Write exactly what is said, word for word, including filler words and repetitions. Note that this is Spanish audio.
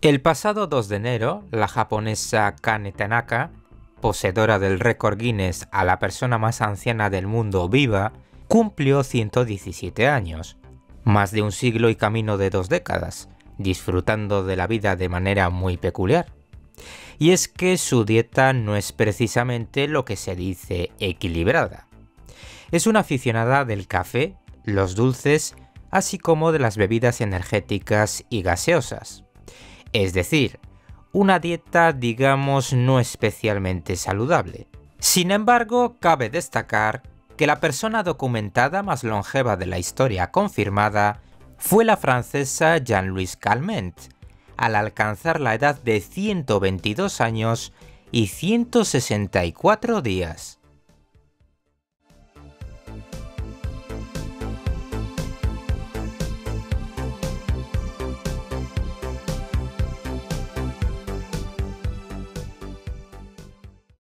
El pasado dos de enero, la japonesa Kane Tanaka, poseedora del récord Guinness a la persona más anciana del mundo viva, cumplió ciento diecisiete años, más de un siglo y camino de dos décadas, disfrutando de la vida de manera muy peculiar. Y es que su dieta no es precisamente lo que se dice equilibrada. Es una aficionada del café, los dulces, así como de las bebidas energéticas y gaseosas. Es decir, una dieta, digamos, no especialmente saludable. Sin embargo, cabe destacar que la persona documentada más longeva de la historia confirmada fue la francesa Jean-Louise Calment, al alcanzar la edad de ciento veintidós años y ciento sesenta y cuatro días.